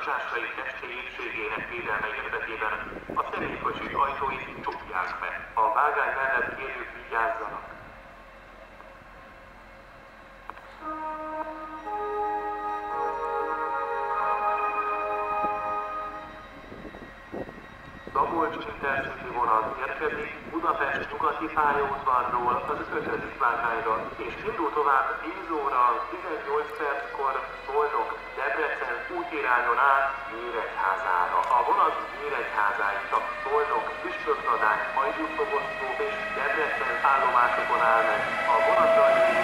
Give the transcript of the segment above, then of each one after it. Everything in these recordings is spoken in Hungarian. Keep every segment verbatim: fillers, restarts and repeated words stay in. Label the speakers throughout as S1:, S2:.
S1: utastársai testi épségének védelme érdekében a személykocsi ajtóit csukják be. A vágány mellett kérjük, vigyázzanak! Szabolcs-Intercity vonat érkezik Budapest nyugati pályaudvarról az ötödik vágányra, és indul tovább tíz óra tizennyolc perckor Szolnok-Debrecen útirányon át Nyíregyházára. A vonat Nyíregyházáig csak Szolnok, Püspökladán, Hajdúszoboszló és Debrecen állomásokon áll meg. A vonatra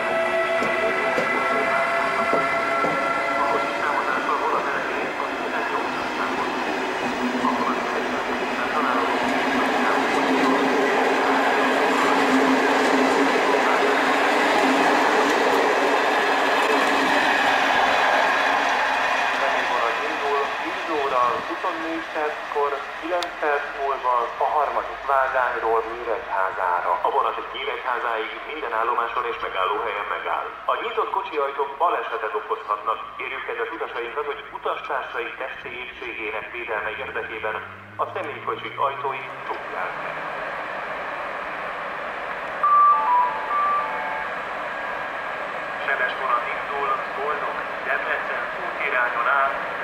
S1: huszonnégy perckor, kilenc perc múlva a harmadik vágányról Nyíregyházára. A vonat Nyíregyházáig minden állomáson és megállóhelyen megáll. A nyitott kocsiajtók balesetet okozhatnak. Kérjük kedves utasainkat, hogy utastársai testi épségének védelme érdekében a személykocsi ajtóit csukják be. Sebes vonat indul Szolnok-Debrecen útirányon át